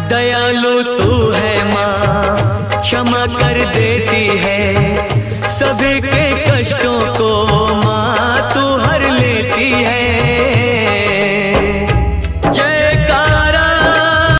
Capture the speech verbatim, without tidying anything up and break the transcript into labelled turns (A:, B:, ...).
A: दयालु तू है माँ, क्षमा कर देती है सभी के